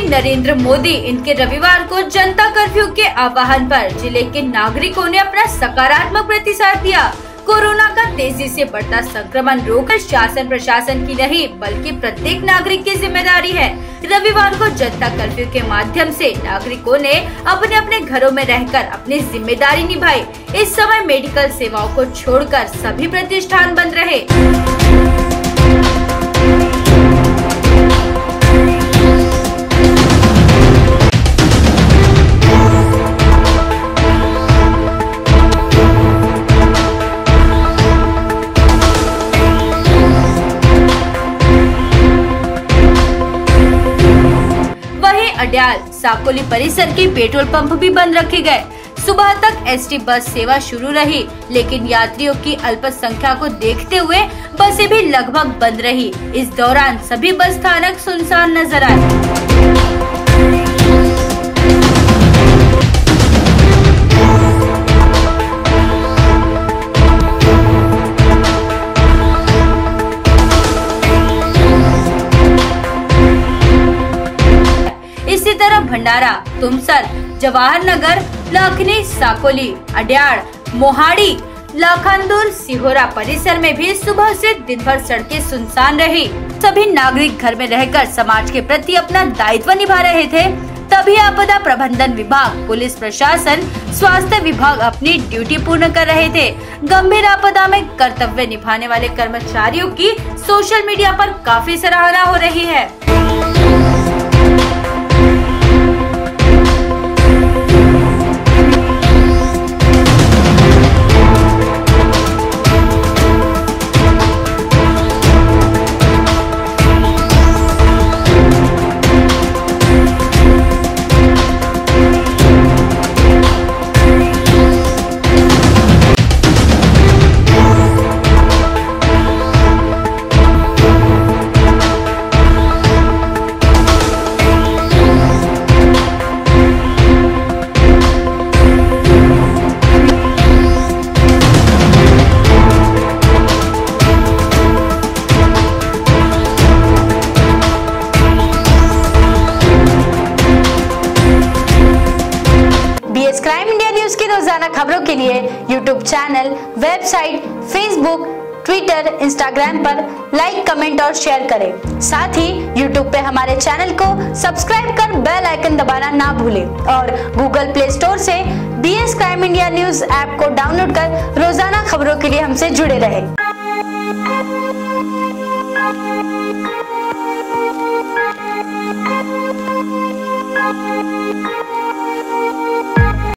नरेंद्र मोदी इनके रविवार को जनता कर्फ्यू के आह्वान पर जिले के नागरिकों ने अपना सकारात्मक प्रतिसाद दिया। कोरोना का तेजी से बढ़ता संक्रमण रोककर शासन प्रशासन की नहीं बल्कि प्रत्येक नागरिक की जिम्मेदारी है। रविवार को जनता कर्फ्यू के माध्यम से नागरिकों ने अपने अपने घरों में रहकर अपनी जिम्मेदारी निभाई। इस समय मेडिकल सेवाओं को छोड़कर सभी प्रतिष्ठान बंद रहे। अड्याल साकोली परिसर के पेट्रोल पंप भी बंद रखे गए। सुबह तक एसटी बस सेवा शुरू रही, लेकिन यात्रियों की अल्प संख्या को देखते हुए बसें भी लगभग बंद रही। इस दौरान सभी बस स्थानक सुनसान नजर आए। इसी तरह भंडारा, तुमसर, जवाहर नगर, लखनी, साकोली, अड्याल, मोहाड़ी, लखनदुर, सिहोरा परिसर में भी सुबह से दिन भर सड़कें सुनसान रही। सभी नागरिक घर में रहकर समाज के प्रति अपना दायित्व निभा रहे थे। तभी आपदा प्रबंधन विभाग, पुलिस प्रशासन, स्वास्थ्य विभाग अपनी ड्यूटी पूर्ण कर रहे थे। गंभीर आपदा में कर्तव्य निभाने वाले कर्मचारियों की सोशल मीडिया पर काफी सराहना हो रही है। क्राइम इंडिया न्यूज की रोजाना खबरों के लिए YouTube channel, website, Facebook, Twitter, Instagram पर लाइक, कमेंट और शेयर करें। साथ ही यूट्यूब पे हमारे चैनल को सब्सक्राइब कर बेल आइकन दबाना ना भूलें और गूगल प्ले स्टोर से BS crime India news app को डाउनलोड कर रोजाना खबरों के लिए हमसे जुड़े रहें।